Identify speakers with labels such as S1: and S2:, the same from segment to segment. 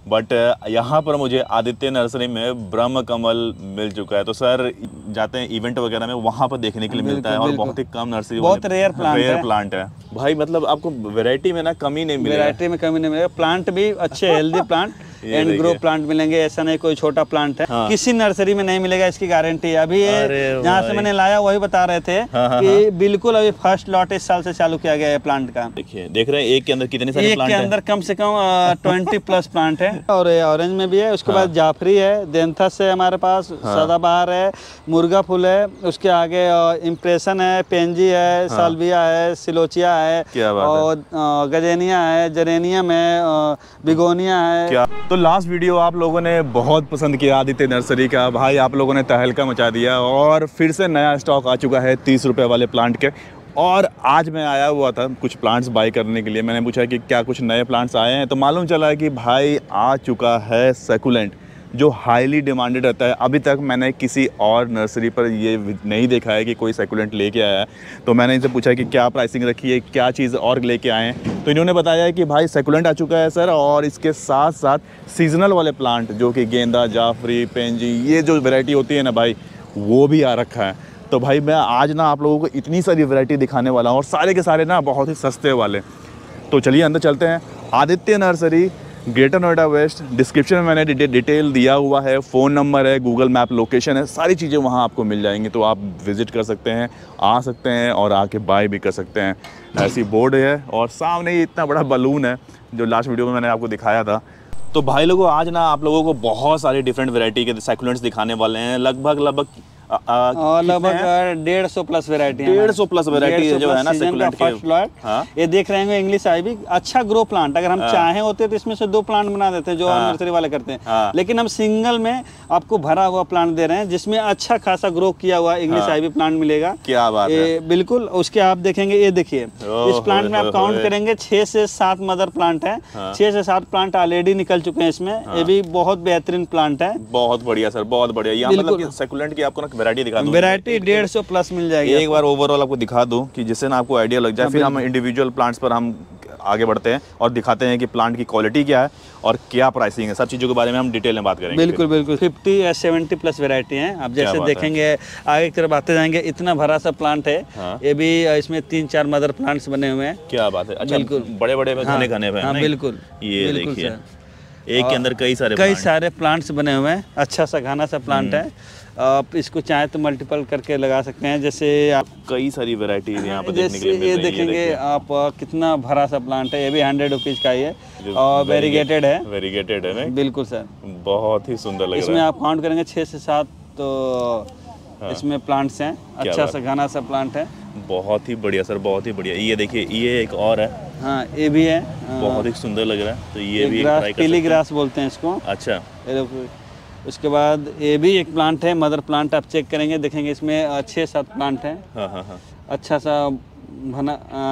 S1: But यहाँ पर मुझे आदित्य नर्सरी में ब्रह्म कमल मिल चुका है। तो सर जाते हैं इवेंट वगैरह में, वहाँ पर देखने के लिए मिलता है और बहुत ही कम नर्सरी,
S2: बहुत रेयर
S1: प्लांट है भाई। मतलब आपको वैरायटी में ना कमी नहीं मिलेगा,
S2: वैरायटी में कमी नहीं मिलेगा। प्लांट भी अच्छे healthy plant and grow plant मिलेंगे, ऐसा नहीं कोई छोटा प्लांट है। हाँ। किसी नर्सरी में नहीं मिलेगा, इसकी गारंटी है। अभी जहाँ से मैंने लाया वही बता रहे थे कि बिल्कुल अभी फर्स्ट लॉट इस साल से चालू किया गया है प्लांट का।
S1: देखिए देख रहे हैं एक के अंदर कितने सारे प्लांट
S2: हैं? एक के अंदर कम से कम 20+ प्लांट है। और ऑरेंज में भी है, उसके बाद जाफरी है, देंथस है हमारे पास, सदाबहार है, मुर्गा फूल है, उसके आगे इम्प्रेशन है, पेंजी है, साल्विया है, सिलोचिया है, और गजेनिया है, जेरेनियम है, बिगोनिया है।
S1: तो लास्ट वीडियो आप लोगों ने बहुत पसंद किया आदित्य नर्सरी का भाई, आप लोगों ने तहलका मचा दिया और फिर से नया स्टॉक आ चुका है 30 रुपये वाले प्लांट के। और आज मैं आया हुआ था कुछ प्लांट्स बाय करने के लिए। मैंने पूछा कि क्या कुछ नए प्लांट्स आए हैं, तो मालूम चला कि भाई आ चुका है सकुलेंट, जो हाईली डिमांडेड रहता है। अभी तक मैंने किसी और नर्सरी पर ये नहीं देखा है कि कोई सकुलेंट लेके आया है। तो मैंने इनसे पूछा कि क्या प्राइसिंग रखी है, क्या चीज़ और लेके आए हैं। तो इन्होंने बताया कि भाई सकुलेंट आ चुका है सर, और इसके साथ साथ सीजनल वाले प्लांट जो कि गेंदा, जाफरी, पेंजी, ये जो वैरायटी होती है ना भाई, वो भी आ रखा है। तो भाई मैं आज ना आप लोगों को इतनी सारी वैरायटी दिखाने वाला हूँ और सारे के सारे ना बहुत ही सस्ते वाले। तो चलिए अंदर चलते हैं। Aditya nursery, Greater Noida West. Description में मैंने डिटेल दिया हुआ है, फ़ोन नंबर है, गूगल मैप लोकेशन है, सारी चीज़ें वहाँ आपको मिल जाएंगी। तो आप विज़िट कर सकते हैं, आ सकते हैं और आके बाय भी कर सकते हैं। ऐसी बोर्ड है और सामने ही इतना बड़ा बलून है जो लास्ट वीडियो में मैंने आपको दिखाया था। तो भाई लोगों आज ना आप लोगों को बहुत सारी डिफरेंट वैरायटी के सकुलेंट्स दिखाने वाले हैं। लगभग
S2: 150+ वैरायटी,
S1: 150+ वैरायटी जो है ना सकुलेंट के।
S2: ये देख रहे हैं इंग्लिश आईवी, अच्छा ग्रो प्लांट। अगर हम चाहे होते तो इसमें से 2 प्लांट बना देते हैं जो नर्सरी वाले करते हैं, लेकिन हम सिंगल में आपको भरा हुआ प्लांट दे रहे हैं जिसमें अच्छा खासा ग्रो किया हुआ इंग्लिश आईवी प्लांट मिलेगा।
S1: क्या बात है,
S2: बिल्कुल। उसके आप देखेंगे, ये देखिए इस प्लांट में आप काउंट करेंगे 6 से 7 मदर प्लांट है। 6 से 7 प्लांट ऑलरेडी निकल चुके हैं इसमें। ये भी बहुत बेहतरीन प्लांट है।
S1: बहुत बढ़िया सर, बहुत बढ़िया। यहाँ मतलब सकुलेंट की आपको ना वैरायटी दिखा दूं,
S2: वैरायटी 150+ मिल जाएगी।
S1: एक बार ओवरऑल आपको दिखा दूं कि जिससे ना आपको आइडिया लग जाए। फिर हम इंडिविजुअल प्लांट्स पर हम आगे बढ़ते हैं और दिखाते हैं कि प्लांट की क्वालिटी क्या है और क्या प्राइसिंग है। सब चीज़ों के बारे में हम डिटेल में बात करेंगे।
S2: बिल्कुल बिल्कुल। 50 या 70+ वैरायटी हैं। आप जैसे देखेंगे आगे की तरफ आते जाएंगे, इतना भरा सा प्लांट है। ये भी इसमें 3-4 मदर प्लांट्स बने हुए हैं।
S1: क्या बात है, अच्छा बड़े बड़े घने घने पे।
S2: हाँ बिल्कुल,
S1: ये देखिए एक के अंदर कई सारे
S2: प्लांट्स बने हुए हैं। अच्छा सा घना सा प्लांट है। आप इसको चाहे तो मल्टीपल करके लगा सकते हैं। जैसे आप
S1: कई सारी वैरायटी यहाँ पर देखने के लिए मिल रही है।
S2: ये देखेंगे आप कितना भरा सा प्लांट है। ये भी 100 रुपीज़ का ही है और वेरीगेटेड है।
S1: वेरीगेटेड है ना?
S2: बिल्कुल सर,
S1: बहुत ही सुंदर लग रहा है।
S2: इसमें आप काउंट करेंगे 6 से 7 तो इसमें प्लांट्स हैं। अच्छा सा घना सा प्लांट है।
S1: बहुत ही बढ़िया सर, बहुत ही बढ़िया। ये देखिए ये एक और है।
S2: हाँ ये भी है,
S1: बहुत ही सुंदर लग रहा है। तो ये भी
S2: पीली ग्रास बोलते हैं इसको।
S1: अच्छा।
S2: उसके बाद ये भी एक प्लांट है, मदर प्लांट। आप चेक करेंगे देखेंगे इसमें 6-7 प्लांट हैं।
S1: हाँ।
S2: अच्छा सा भरा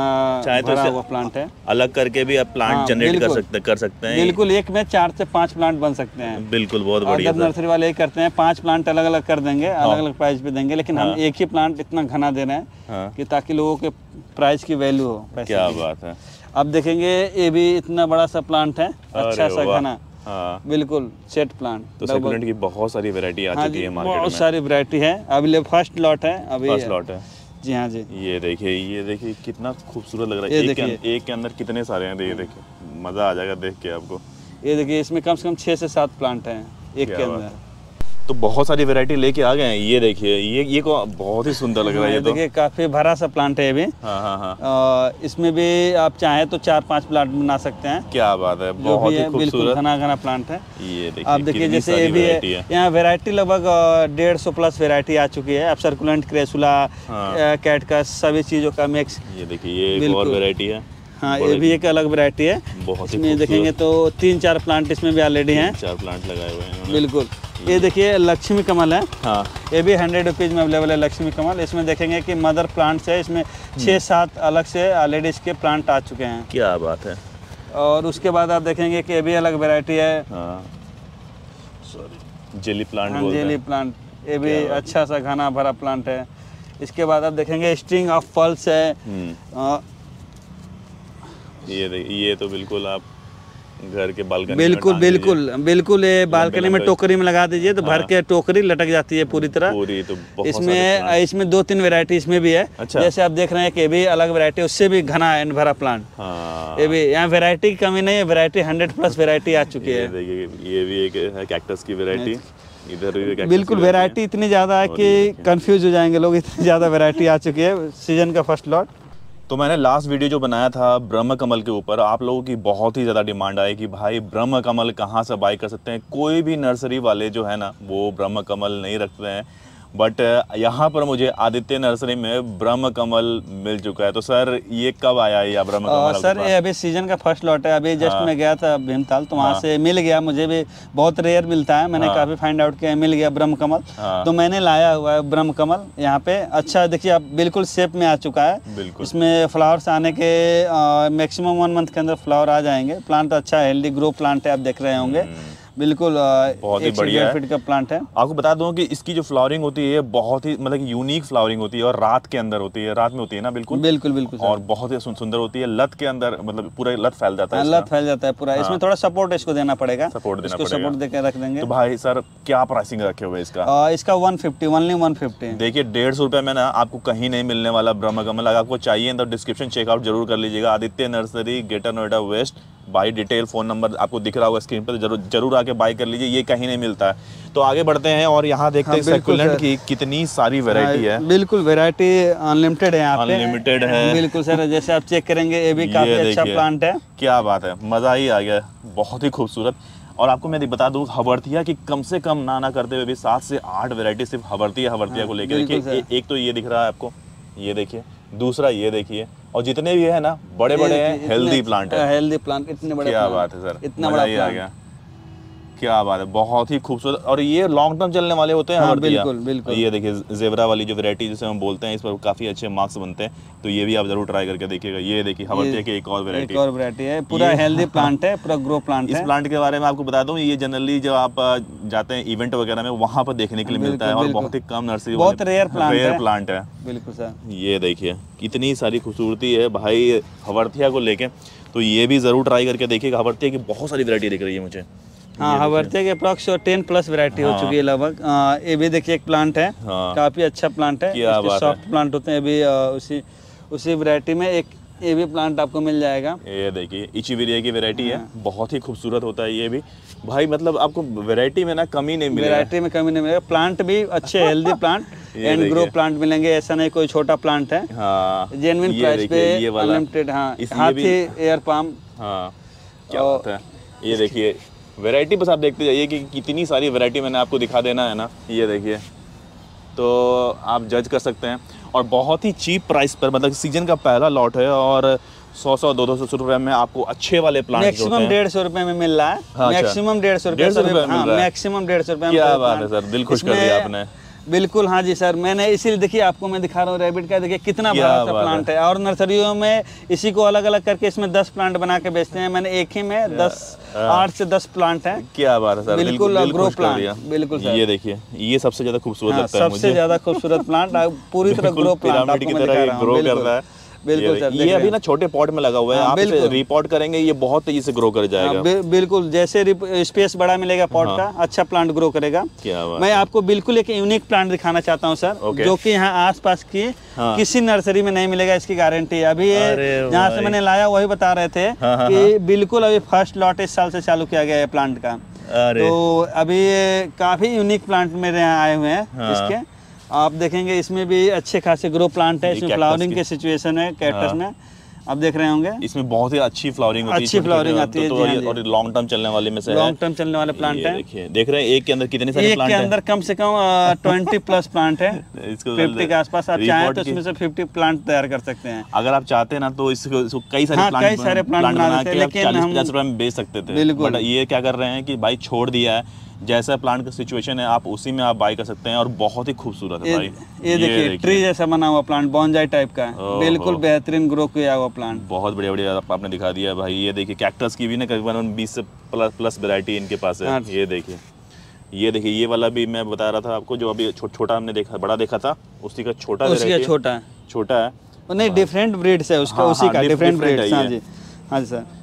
S2: हुआ प्लांट है।
S1: अलग करके भी आप प्लांट जनरेट कर सकते हैं।
S2: बिल्कुल, एक में 4 से 5 प्लांट बन सकते हैं।
S1: बिल्कुल, बहुत बढ़िया।
S2: अगर नर्सरी वाले एक करते हैं 5 प्लांट अलग अलग कर देंगे, अलग अलग प्राइस पे देंगे, लेकिन हम एक ही प्लांट इतना घना दे रहे हैं कि ताकि लोगों के प्राइस की वैल्यू हो।
S1: क्या बात है।
S2: अब देखेंगे ये भी इतना बड़ा सा प्लांट है, अच्छा सा घना। बिल्कुल सेट प्लांट।
S1: तो सकुलेंट की बहुत सारी वैरायटी आ चुकी है मार्केट में।
S2: बहुत सारी वैरायटी है। अभी फर्स्ट लॉट है अभी।
S1: फर्स्ट लॉट है
S2: जी हाँ जी।
S1: ये देखिए कितना खूबसूरत लग रहा है। एक के अंदर कितने सारे हैं। ये देखिए मज़ा आ जाएगा देख के आपको।
S2: ये देखिए इसमें कम से कम 6 से 7 प्लांट हैं एक के अंदर।
S1: तो बहुत सारी वैरायटी लेके आ गए हैं। ये देखिए ये को बहुत ही सुंदर लग रहा है। ये तो
S2: देखिए काफी भरा सा प्लांट है ये भी।
S1: हाँ।
S2: इसमें भी आप चाहे तो 4-5 प्लांट बना सकते हैं।
S1: क्या बात है, बहुत ही खूबसूरत
S2: घना प्लांट है।
S1: ये देखिए
S2: आप देखिए जैसे ये भी है। यहाँ वैरायटी लगभग 150+ वैरायटी आ चुकी है। अब सर्कुलेंट, क्रेसुला, कैटकस सभी चीजों का मिक्स।
S1: ये देखिए ये और वैरायटी है।
S2: हाँ ये भी एक अलग वैरायटी है। इसमें देखेंगे तो 3-4 प्लांट इसमें भी ऑलरेडी हैं।
S1: 4 प्लांट लगाए हुए हैं।
S2: बिल्कुल। ये देखिए लक्ष्मी कमल है।
S1: हाँ।
S2: ये भी 100 रुपीज़ में अवेलेबल है लक्ष्मी कमल। इसमें देखेंगे कि मदर प्लांट्स है। इसमें 6-7 अलग से ऑलरेडी इसके प्लांट आ चुके हैं।
S1: क्या बात है।
S2: और उसके बाद आप देखेंगे कि ये भी अलग वैरायटी है।
S1: Jelly plant.
S2: जेली प्लांट ये भी अच्छा सा घना भरा प्लांट है। इसके बाद आप देखेंगे स्ट्रिंग ऑफ पल्स है।
S1: ये तो बिल्कुल आप घर के बालकनी
S2: बिल्कुल बिल्कुल बिल्कुल, ये बालकनी में टोकरी में लगा दीजिए तो भर के टोकरी लटक जाती है पूरी तरह।
S1: पूरी तो बहुत
S2: इसमें 2-3 वैरायटी इसमें भी है।
S1: अच्छा।
S2: जैसे आप देख रहे हैं कि ये भी अलग वैरायटी, उससे भी घना एंड भरा प्लांट।
S1: हाँ।
S2: ये भी यहाँ वैरायटी की कमी नहीं है, वैरायटी 100+ वैरायटी आ चुकी है।
S1: देखिए ये भी एक है कैक्टस की वैरायटी, इधर भी कैक्टस
S2: बिल्कुल वैरायटी इतनी ज़्यादा है कि कंफ्यूज हो जाएंगे लोग, इतनी ज़्यादा वैरायटी आ चुकी है सीजन का फर्स्ट लॉट।
S1: तो मैंने लास्ट वीडियो जो बनाया था ब्रह्म कमल के ऊपर, आप लोगों की बहुत ही ज़्यादा डिमांड आई कि भाई ब्रह्म कमल कहाँ से बाई कर सकते हैं। कोई भी नर्सरी वाले जो है ना वो ब्रह्म कमल नहीं रखते हैं, बट यहाँ पर मुझे आदित्य नर्सरी में ब्रह्म कमल मिल चुका है। तो सर ये कब आया ये ब्रह्म कमल?
S2: सर ये अभी सीजन का फर्स्ट लॉट है। अभी जस्ट मैं गया था भीमताल, तो वहाँ से मिल गया, मुझे भी बहुत रेयर मिलता है, मैंने काफ़ी फाइंड आउट किया, मिल गया ब्रह्म कमल। तो मैंने लाया हुआ है ब्रह्म कमल यहाँ पे। अच्छा देखिए आप बिल्कुल शेप में आ चुका है। बिल्कुल इसमें फ्लावर्स आने के मैक्सिमम 1 मंथ के अंदर फ्लावर आ जाएंगे। प्लांट अच्छा हेल्दी ग्रो प्लांट है, आप देख रहे होंगे। बिल्कुल
S1: बहुत ही बढ़िया
S2: फीट का प्लांट है।
S1: आपको बता दूं कि इसकी जो फ्लावरिंग होती है बहुत ही मतलब यूनिक फ्लावरिंग होती है और रात के अंदर होती है, रात में होती है ना। बिल्कुल
S2: बिल्कुल बिल्कुल
S1: और बहुत ही सुंदर होती है। लत के अंदर मतलब पूरा लत फैल जाता है,
S2: लत फैल जाता है पूरा। इसमें थोड़ा सपोर्ट इसको देना पड़ेगा, सपोर्ट देकर रख देंगे।
S1: तो भाई सर क्या प्राइसिंग रखे हुए इसका?
S2: इसका 150, ओनली 150।
S1: देखिए 150 रुपये में ना आपको कहीं नहीं मिलने वाला ब्रह्म कमल। अगर आपको चाहिए तो डिस्क्रिप्शन चेकआउट जरूर कर लीजिएगा। Aditya nursery, Greater Noida West. By detail phone number आपको दिख रहा होगा स्क्रीन पर, जरूर आके बाई कर लीजिए, ये कहीं नहीं मिलता है। तो आगे बढ़ते हैं और यहाँ देखते हैं सक्यूलेंट की कितनी सारी वैरायटी है।
S2: बिल्कुल वैरायटी अनलिमिटेड है यहाँ पे,
S1: अनलिमिटेड है।
S2: बिल्कुल सर, जैसे आप चेक करेंगे ये भी काफी अच्छा प्लांट है।
S1: क्या बात है, मजा ही आ गया, बहुत ही खूबसूरत। और आपको मैं बता दूं हवर्तिया की कम से कम ना करते हुए भी 7 से 8 वैरायटी सिर्फ हवर्तिया को लेकर। देखिए एक तो ये दिख रहा है आपको, ये देखिए, दूसरा ये देखिए, और जितने भी है ना बड़े बड़े हैं हेल्दी प्लांट है।
S2: हेल्दी प्लांट इतने बड़े,
S1: क्या बात है सर,
S2: इतना बड़ा
S1: आ गया। क्या बात है, बहुत ही खूबसूरत। और ये लॉन्ग टर्म चलने वाले होते हैं।
S2: हाँ, बिल्कुल बिल्कुल।
S1: ये देखिए जेवरा वाली जो वैरायटी जिसे हम बोलते हैं, इस पर काफी अच्छे मार्क्स बनते हैं, तो ये भी आप जरूर ट्राई करके देखिएगा। ये देखिए हवर्तिया की एक और वैरायटी
S2: है, पूरा हेल्दी प्लांट है, पूरा ग्रो प्लांट है।
S1: इस प्लांट के बारे में आपको बता दूं, ये जनरली जब आप जाते हैं इवेंट वगैरह में वहाँ पर देखने के लिए मिलता है और बहुत ही कम नर्सरी,
S2: बहुत रेयर
S1: प्लांट है।
S2: बिल्कुल सर,
S1: ये देखिए कितनी सारी खूबसूरती है भाई हवर्तिया को लेके, तो ये भी जरूर ट्राई करके देखिएगा। हवर्तिया की बहुत सारी वैरायटी दिख रही है मुझे।
S2: हाँ, हवर्तिया के अप्रॉक्स 10+ वैरायटी हो चुकी है लगभग। ये भी देखिए एक प्लांट है, काफी अच्छा प्लांट है, सॉफ्ट प्लांट होते हैं। अभी उसी वैरायटी में एक ये भी प्लांट आपको मिल जाएगा।
S1: ये देखिए इचीविरिया की वैरायटी है, बहुत ही खूबसूरत होता है ये भी भाई। मतलब आपको वैरायटी में ना कमी नहीं मिलेगा,
S2: वैरायटी में कमी नहीं मिलेगा। प्लांट भी अच्छे healthy plant and grow plant मिलेंगे, ऐसा नहीं कोई छोटा प्लांट है। जेन्युइन प्राइस पे, अनलिमिटेड। हाथी एयर पाम।
S1: क्या बात है, ये देखिए वैरायटी बस आप देखते जाइए कि कितनी सारी वैरायटी मैंने आपको दिखा देना है ना। ये देखिए तो आप जज कर सकते हैं। और बहुत ही चीप प्राइस पर, मतलब सीजन का पहला लॉट है और 100-200 रुपए में आपको अच्छे वाले प्लांट
S2: मैक्सिमम 150 रुपए में मिल रहा है। मैक्सिमम 150 रुपए, मैक्सिमम 150 रुपए।
S1: क्या बात है सर, दिल खुश कर दिया आपने।
S2: बिल्कुल हाँ जी सर, मैंने इसीलिए देखिए आपको मैं दिखा रहा हूँ रैबिट का, देखिए कितना बड़ा सा प्लांट है। और नर्सरियों में इसी को अलग अलग करके इसमें 10 प्लांट बना के बेचते हैं, मैंने एक ही में 8 से 10 प्लांट है।
S1: क्या बात है सर,
S2: बिल्कुल ग्रो प्लांट। बिल्कुल सर,
S1: ये देखिए ये सबसे ज्यादा खूबसूरत लगता है मुझे,
S2: सबसे ज्यादा खूबसूरत प्लांट, पूरी तरह ग्रो प्लांट
S1: की तरह ग्रो करता है।
S2: बिल्कुल सर,
S1: ये अभी ना छोटे पॉट में लगा हुआ है, आप इसे रिपोर्ट करेंगे ये बहुत तेजी से ग्रो कर जाएगा।
S2: बिल्कुल, जैसे स्पेस बड़ा मिलेगा पॉट का, अच्छा प्लांट ग्रो करेगा। मैं आपको बिल्कुल एक यूनिक प्लांट दिखाना चाहता हूँ सर, जो कि यहाँ आसपास की किसी नर्सरी में नहीं मिलेगा, इसकी गारंटी। अभी जहाँ से मैंने लाया वही बता रहे थे कि बिल्कुल अभी फर्स्ट लॉट इस साल से चालू किया गया है प्लांट का। तो अभी काफी यूनिक प्लांट मेरे यहाँ आए हुए हैं। इसके आप देखेंगे इसमें भी अच्छे खासे ग्रो प्लांट है, इसमें फ्लावरिंग के सिचुएशन है कैक्टस में, आप देख रहे होंगे।
S1: इसमें बहुत ही अच्छी फ्लावरिंग होती है,
S2: अच्छी फ्लावरिंग आती है
S1: और लॉन्ग टर्म चलने वाले में से
S2: लॉन्ग टर्म चलने वाले प्लांट है।
S1: देखिए देख रहे हैं एक के अंदर कितने सारे प्लांट हैं।
S2: एक के अंदर कम से कम 20+ प्लांट है, 50 के आसपास। आप चाहें तो इसमें से 50 प्लांट तैयार कर सकते हैं।
S1: अगर आप चाहते हैं ना तो इसको कई सारे प्लांट बना के 40-50 रुपए में बेच सकते थे। बट ये क्या कर रहे हैं कि भाई छोड़ दिया है, जैसा प्लांट का सिचुएशन है आप उसी में आप बाई कर सकते हैं, और बहुत ही खूबसूरत है भाई।
S2: ये देखिए ट्री जैसा बना हुआ प्लांट, बॉन्जाई टाइप का, बिल्कुल बेहतरीन ग्रो किया हुआ प्लांट, बहुत
S1: बढ़िया आपने दिखा दिया भाई। ये देखिए कैक्टस की भी ना करीबन 20 से प्लस वैरायटी इनके पास है। ये देखिए ये वाला भी मैं बता रहा था आपको, जो अभी छोटा हमने देखा, बड़ा देखा था, उसी का छोटा है
S2: नहीं, डिफरेंट ब्रीड्स है उसका, उसी का डिफरेंट ब्रीड्स। हाँ जी सर।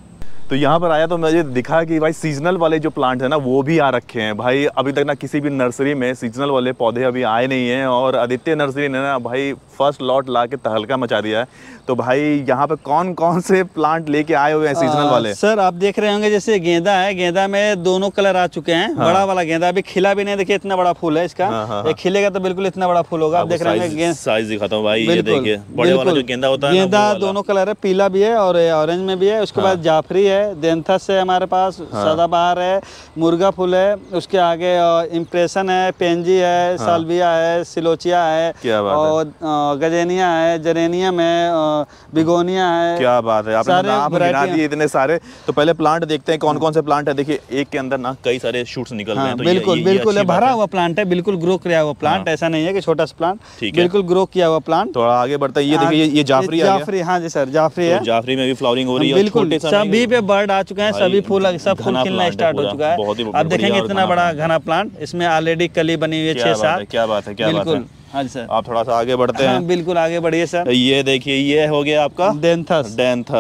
S1: तो यहाँ पर आया तो मुझे दिखा कि भाई सीजनल वाले जो प्लांट है ना वो भी आ रखे हैं भाई। अभी तक ना किसी भी नर्सरी में सीजनल वाले पौधे अभी आए नहीं हैं, और आदित्य नर्सरी ने ना भाई फर्स्ट लॉट ला के तहलका मचा दिया है। तो भाई यहाँ पे कौन कौन से प्लांट लेके आए हुए हैं सीजनल वाले?
S2: सर आप देख रहे होंगे जैसे गेंदा है, गेंदा में दोनों कलर आ चुके हैं।
S1: हाँ।
S2: बड़ा वाला गेंदा अभी खिला भी नहीं, देखिए इतना बड़ा फूल है इसका।
S1: हाँ।
S2: ये खिलेगा तो बिल्कुल इतना बड़ा फूल होगा। आप देख रहे होंगे
S1: साइज दिखाता हूँ भाई, ये देखिए बड़े वाला जो गेंदा होता है,
S2: गेंदा दोनों कलर है, पीला भी है और ऑरेंज में भी है। उसके बाद जाफरी है, देंथस है हमारे पास, सदाबहार है, मुर्गा फूल है, उसके आगे इम्प्रेशन है, पेंजी है, साल्विया है, सिलोचिया है, और गजेनिया है, जेरेनियम है, बिगोनिया है।
S1: क्या बात है, आपने नाम गिना दिए इतने सारे। तो पहले प्लांट देखते हैं कौन कौन से प्लांट है। देखिए एक के अंदर ना कई सारे शूट्स निकल रहे हैं। तो
S2: बिल्कुल बिल्कुल भरा हुआ प्लांट है, बिल्कुल ग्रो किया हुआ प्लांट, ऐसा नहीं है कि छोटा सा प्लांट, बिल्कुल ग्रो किया हुआ प्लांट।
S1: थोड़ा आगे बढ़ता है, ये देखिए ये जाफरी आ गया।
S2: जाफरी, हाँ जी सर, जाफरी है।
S1: जाफरी में भी फ्लावरिंग हो रही है,
S2: बिल्कुल सभी पे बर्ड आ चुके हैं, सभी फूल सब फूल खिलना स्टार्ट हो चुका है। आप देखेंगे इतना बड़ा घना प्लांट, इसमें ऑलरेडी कली बनी हुई है 6-7।
S1: क्या बात है, क्या बात है।
S2: हाँ जी सर,
S1: आप थोड़ा सा आगे बढ़ते हैं।
S2: बिल्कुल आगे बढ़िए सर।
S1: ये देखिए ये हो गया आपका
S2: डेंथस।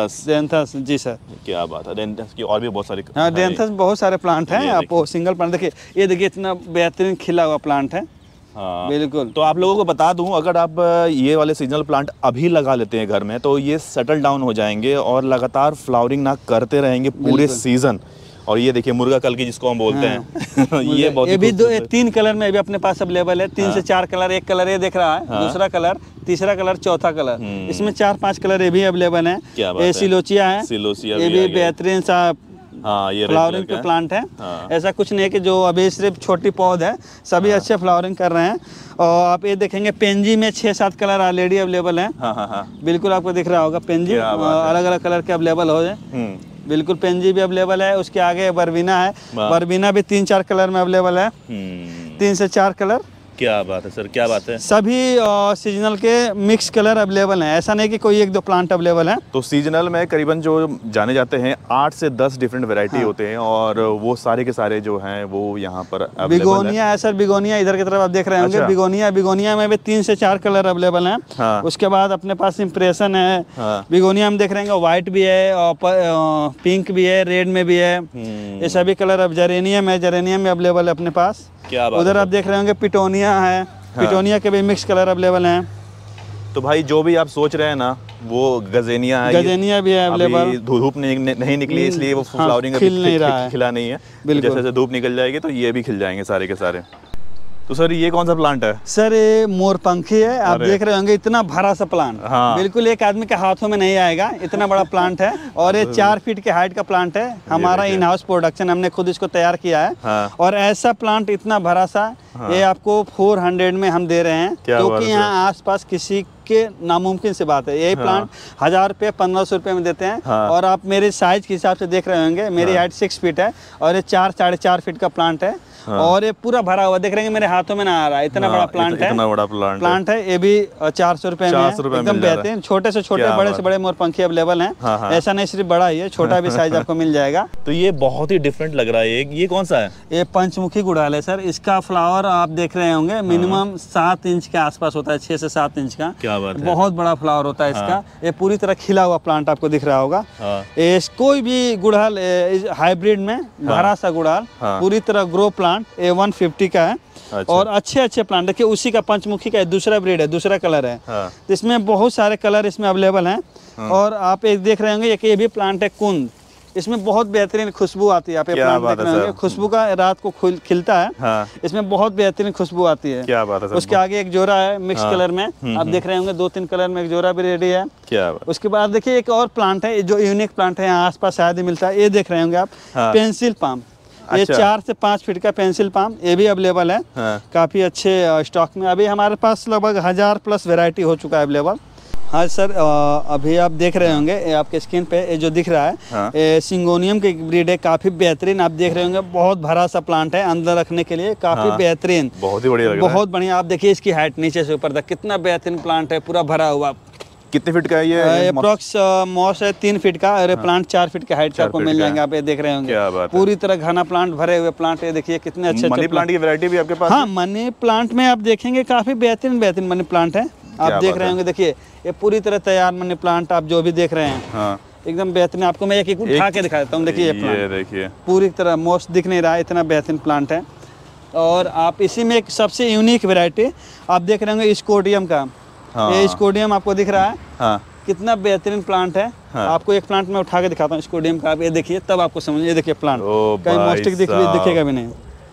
S1: डेंथस
S2: जी सर,
S1: क्या बात है। डेंथस की और भी बहुत सारी,
S2: हाँ डेंथस बहुत सारे प्लांट हैं। आप सिंगल प्लांट देखिए, ये देखिए इतना बेहतरीन खिला हुआ प्लांट है।
S1: हाँ
S2: बिल्कुल।
S1: तो आप लोगों को बता दूं, अगर आप ये वाले सीजनल प्लांट अभी लगा लेते हैं घर में तो ये सेटल डाउन हो जाएंगे और लगातार फ्लावरिंग ना करते रहेंगे पूरे सीजन। और ये देखिए मुर्गा कल की जिसको हम बोलते हैं ये बहुत
S2: ये भी 3 कलर में भी अपने पास अवेलेबल है। 3 से 4 कलर, एक कलर ये देख रहा है, दूसरा कलर, तीसरा कलर, चौथा कलर, इसमें 4-5 कलर ये भी अवेलेबल है। ये सिलोचिया है, ये भी बेहतरीन सा
S1: ये
S2: फ्लावरिंग के प्लांट है। ऐसा कुछ नहीं है कि जो अभी सिर्फ छोटी पौध है, सभी अच्छे फ्लावरिंग कर रहे हैं। और आप ये देखेंगे पेंजी में 6-7 कलर ऑलरेडी अवेलेबल है। बिल्कुल आपको दिख रहा होगा पेंजी अलग अलग कलर के अवेलेबल हो जाए। बिल्कुल पेंजी भी अवेलेबल है। उसके आगे बरबीना है, बरबीना भी 3-4 कलर में अवेलेबल है, 3 से 4 कलर।
S1: क्या बात है सर, क्या बात है।
S2: सभी सीजनल के मिक्स कलर अवेलेबल हैं, ऐसा नहीं कि कोई 1-2 प्लांट अवेलेबल है।
S1: तो सीजनल में करीबन जो जाने जाते हैं 8 से 10 डिफरेंट वैरायटी होते हैं, और वो सारे के सारे जो हैं वो यहाँ पर
S2: बिगोनिया है सर, बिगोनिया इधर की तरफ आप देख रहे होंगे। अच्छा। बिगोनिया में भी 3 से 4 कलर अवेलेबल हैं। हाँ। उसके बाद अपने पास इम्प्रेशन है। हाँ। बिगोनिया में देख रहे हैं व्हाइट भी है, और पिंक भी है, रेड में भी है, ये सभी कलर। अब जेरेनियम है, जेरेनियम में अवेलेबल है अपने पास। उधर आप देख रहे होंगे पिटोनिया है, पिटोनिया के भी मिक्स कलर अवेलेबल हैं।
S1: तो भाई जो भी आप सोच रहे हैं ना, वो गजेनिया है,
S2: गजेनिया भी है अवेलेबल।
S1: धूप नहीं निकली इसलिए वो फ्लावरिंग
S2: खिल नहीं रहा है,
S1: खिला नहीं है। जैसे जैसे धूप निकल जाएगी तो ये भी खिल जाएंगे सारे के सारे। तो सर ये कौन सा प्लांट है?
S2: सर ये मोरपंखी है, आप देख रहे होंगे इतना भरा सा प्लांट। हाँ। बिल्कुल एक आदमी के हाथों में नहीं आएगा, इतना बड़ा प्लांट है। और ये 4 फीट के हाइट का प्लांट है, हमारा इन हाउस प्रोडक्शन, हमने खुद इसको तैयार किया है। हाँ। और ऐसा प्लांट इतना भरा सा, हाँ। ये आपको 400 में हम दे रहे हैं, क्योंकि यहाँ आसपास किसी के नामुमकिन से बात है। यही प्लांट 1000 रुपये 1500 रुपये में देते हैं। हाँ। और आप मेरे साइज के हिसाब से देख रहे होंगे, मेरी हाइट 6 फीट है और ये 4-4.5 फीट का प्लांट है। हाँ। और ये पूरा भरा हुआ देख रहे हैं, मेरे हाथों में ना आ रहा है, इतना बड़ा प्लांट है।
S1: इतना बड़ा प्लांट है।
S2: ये भी 400 रुपए में है, एकदम बेहतरीन। छोटे से छोटे, बड़े से बड़े मोरपंखी अवेलेबल हैं। हाँ। ऐसा नहीं सिर्फ बड़ा ही है, छोटा भी साइज आपको मिल जाएगा।
S1: तो ये बहुत ही डिफरेंट लग रहा है। ये कौन सा है?
S2: ये पंचमुखी गुड़हल है सर। इसका फ्लावर आप देख रहे होंगे मिनिमम 7 इंच के आसपास होता है, 6 से 7 इंच का।
S1: क्या बात है,
S2: बहुत बड़ा फ्लावर होता है इसका। ये पूरी तरह खिला हुआ प्लांट आपको दिख रहा होगा। कोई भी गुड़हल हाइब्रिड में भरा सा गुड़हल, पूरी तरह ग्रो प्लांट, 150 का है। अच्छा। और अच्छे प्लांट देखिए, उसी का पंचमुखी का दूसरा ब्रीड है, दूसरा कलर है। हाँ। इसमें बहुत सारे कलर इसमें अवेलेबल हैं। हाँ। और आप एक देख रहे होंगे ये भी प्लांट है कुंद, इसमें बहुत बेहतरीन खुशबू आती है। आप ये प्लांट देख रहे होंगे, खुशबू का रात को खिलता है। हाँ। इसमें बहुत बेहतरीन खुशबू आती है।
S1: क्या बात है सर।
S2: उसके आगे एक जोड़ा है मिक्स कलर में, आप देख रहे होंगे 2-3 कलर में एक जोड़ा भी रेडी है।
S1: क्या बात।
S2: उसके बाद देखिए एक और प्लांट है जो यूनिक प्लांट है, यहाँ आसपास शायद ही मिलता है। ये देख रहे होंगे आप, पेंसिल पाम। ये 4 से 5 फीट का पेंसिल पाम, ये भी अवेलेबल है। हाँ। काफ़ी अच्छे स्टॉक में अभी हमारे पास लगभग 1000+ वैरायटी हो चुका है अवेलेबल। हाँ सर, अभी आप देख रहे होंगे, ये आपके स्क्रीन पे ये जो दिख रहा है, हाँ। ये सिंगोनियम की ब्रीड है, काफ़ी बेहतरीन। आप देख रहे होंगे बहुत भरा सा प्लांट है, अंदर रखने के लिए काफ़ी हाँ। बेहतरीन,
S1: बहुत ही बढ़िया,
S2: बहुत बढ़िया। आप देखिए इसकी हाइट नीचे से ऊपर तक कितना बेहतरीन प्लांट है, पूरा भरा हुआ।
S1: कितने फीट का है ये?
S2: अप्रोक्स मॉस है 3 फीट का, और प्लांट 4 फीट के हाइट का आपको मिल जाएंगे। आप ये देख रहे होंगे पूरी तरह घना प्लांट, भरे हुए प्लांट। ये देखिए कितने अच्छे
S1: मनी प्लांट की वैरायटी भी आपके पास?
S2: हाँ, मनी प्लांट में आप देखेंगे काफी बेहतरीन मनी प्लांट है। आप देख रहे होंगे, देखिए ये पूरी तरह तैयार मनी प्लांट आप जो भी देख रहे हैं। हाँ। एकदम बेहतरीन। आपको मैं एक एक उठा के दिखा देता हूँ। देखिए ये प्लांट,
S1: ये देखिए
S2: पूरी तरह मोस्ट दिख नहीं रहा है, इतना बेहतरीन प्लांट है। और आप इसी में एक सबसे यूनिक वैरायटी आप देख रहे होंगे स्कोडियम का।
S1: हाँ।
S2: ये स्कोडियम आपको दिख रहा है,
S1: हाँ
S2: कितना बेहतरीन प्लांट है।
S1: हाँ।
S2: आपको एक प्लांट मैं उठा के दिखाता हूँ स्कोडियम का, आप ये देखिए तब आपको समझ। ये देखिए प्लांट,
S1: ओ
S2: कहीं
S1: भाई
S2: मोस्टिक
S1: साहब।
S2: दिखेगा भी नहीं।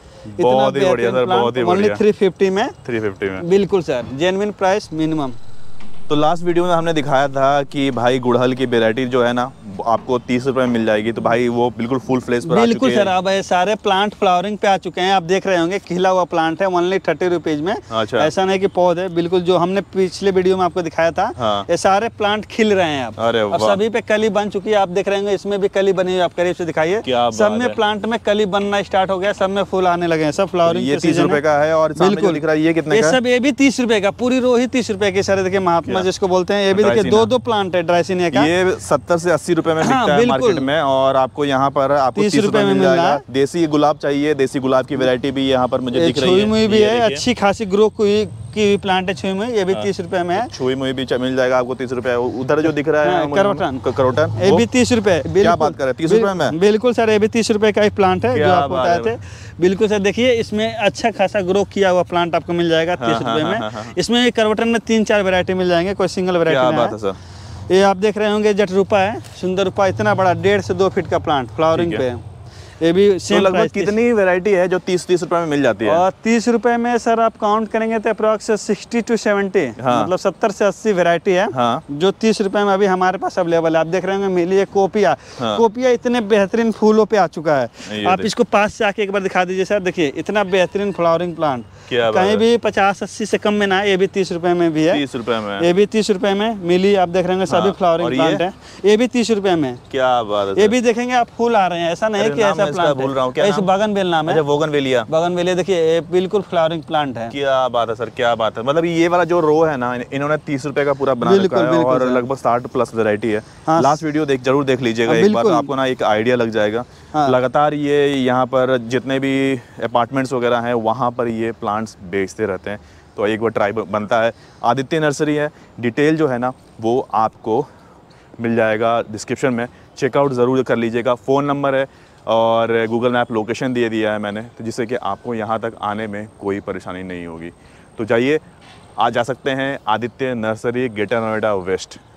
S1: बहुत ही बढ़िया सर, बहुत ही बढ़िया।
S2: 350 में
S1: 350 में
S2: बिल्कुल सर, जेन्युइन प्राइस मिनिमम।
S1: तो लास्ट वीडियो में हमने दिखाया था कि भाई गुड़हल की वैरायटी जो है ना आपको 30 रुपए में मिल जाएगी। तो भाई वो बिल्कुल फुल फ्लेज पर आ चुकी
S2: बिल्कुल
S1: है।
S2: सर, अब ये सारे प्लांट फ्लावरिंग पे आ चुके हैं। आप देख रहे होंगे खिला हुआ प्लांट है, ओनली 30 रुपीज में।
S1: अच्छा।
S2: ऐसा नहीं कि पौधे, बिल्कुल जो हमने पिछले वीडियो में आपको दिखाया था।
S1: हाँ।
S2: ये सारे प्लांट खिल रहे हैं अब।
S1: अरे
S2: अब
S1: वाह।
S2: सभी पे कली बन चुकी है। आप देख रहे होंगे इसमें भी कली बनी हुई है। आप करीब से दिखाइए,
S1: क्या
S2: सब
S1: बात
S2: में
S1: है।
S2: प्लांट में कली बनना स्टार्ट हो गया, सब में फूल आने लगे हैं, सब फ्लावरिंग
S1: ये 30 रुपए का है। और सामने जो दिख रहा है ये कितने
S2: ये
S1: का है?
S2: सब ये भी 30 रुपए का, पूरी रो ही 30 रुपए की। सर देखिए महात्मा जिसको बोलते हैं, ये भी देखिए दो प्लांट है ड्राइसिनिया का।
S1: ये 70 से 80 रुपए में
S2: हाँ,
S1: बिकता है
S2: बिल्कुल।
S1: मार्केट में। और आपको यहाँ पर आपको
S2: 30
S1: 30 रुपए में मिल
S2: मिल रहा
S1: जाएगा।
S2: है।
S1: देसी गुलाब चाहिए, देसी गुलाब की वैरायटी भी यहाँ पर मुझे दिख रही
S2: छुई
S1: है।
S2: मुई भी
S1: ये
S2: है,
S1: देखिए।
S2: अच्छी खासी ग्रो की प्लांट है छुई मुई, ये भी 30 रुपए में है।
S1: छुई मुई भी मिल जाएगा आपको 30 रुपए। उधर जो दिख रहा है
S2: करोटन,
S1: करोटन,
S2: ये भी 30 रुपए।
S1: क्या बात कर रहे हैं, 30 रुपए में?
S2: बिल्कुल सर, ये भी 30 रुपए का एक प्लांट है जो
S1: क्या
S2: आपको
S1: बात
S2: बताए थे। बिल्कुल सर, देखिए इसमें अच्छा खासा ग्रो किया हुआ प्लांट आपको मिल जाएगा 30 रुपए में। इसमें करवटन में 3-4 वैरायटी मिल जाएंगे, कोई सिंगल
S1: क्या
S2: वैरायटी
S1: बात है
S2: नहीं
S1: सर।
S2: है। ये आप देख रहे होंगे जट रूपा है, सुंदर रूपा, इतना बड़ा 1.5 से 2 फीट का प्लांट फ्लावरिंग पे है। ये भी
S1: तो
S2: सेम
S1: लगभग
S2: प्राइस।
S1: कितनी वैरायटी है जो 30 रुपए में मिल जाती है?
S2: और 30 रुपए में सर आप काउंट करेंगे तो अप्रॉक्स 60 to 70,
S1: हाँ।
S2: मतलब 70 से 80 वैरायटी है।
S1: हाँ।
S2: जो 30 रुपए में अभी हमारे पास अवेलेबल है। आप देख रहे होंगे मिली है कोपिया।
S1: हाँ।
S2: कोपिया इतने बेहतरीन फूलों पे आ चुका है।
S1: ये
S2: आप
S1: देख।
S2: इसको पास से आके एक बार दिखा दीजिए सर, देखिए इतना बेहतरीन फ्लावरिंग प्लांट।
S1: क्या बात
S2: कहीं
S1: है।
S2: भी 50-80 से कम में ना है। ये भी 30 रुपए में भी है।
S1: 30 रुपए में
S2: ये भी 30 रुपए में मिली। आप देख रहे होंगे सभी
S1: हाँ।
S2: फ्लावरिंग
S1: और
S2: प्लांट है, ये भी 30 रुपए में।
S1: क्या बात है
S2: ये
S1: सर।
S2: भी देखेंगे आप फूल आ रहे हैं, ऐसा नहीं
S1: अरे
S2: कि
S1: नाम
S2: ऐसा
S1: मैं इसका
S2: प्लांट
S1: भूल रहा हूँ, क्या
S2: है।
S1: नाम?
S2: बगनवेल नाम है।
S1: अच्छा, बोगनवेलिया।
S2: बगनवेलिया देखिए, ये बिल्कुल फ्लावरिंग प्लांट है।
S1: क्या बात है सर, क्या बात है। मतलब ये वाला जो रो है ना इन्होंने 30 रुपए का पूरा बना
S2: बिल्कुल,
S1: रखा है।
S2: बिल्कुल
S1: और
S2: सर।
S1: लगभग 60 प्लस वैरायटी है।
S2: हाँ।
S1: लास्ट वीडियो जरूर देख लीजिएगा एक बार,
S2: बिल्कुल।
S1: आपको ना एक आइडिया लग जाएगा।
S2: हाँ।
S1: लगातार ये यहाँ पर जितने भी अपार्टमेंट्स वगैरह हैं वहाँ पर ये प्लांट्स बेचते रहते हैं। तो एक बार ट्राई बनता है। आदित्य नर्सरी है, डिटेल जो है ना वो आपको मिल जाएगा डिस्क्रिप्शन में, चेकआउट ज़रूर कर लीजिएगा। फ़ोन नंबर है और गूगल मैप लोकेशन दे दिया है मैंने, तो जिससे कि आपको यहाँ तक आने में कोई परेशानी नहीं होगी। तो जाइए, आज जा सकते हैं Aditya nursery, Greater Noida waste.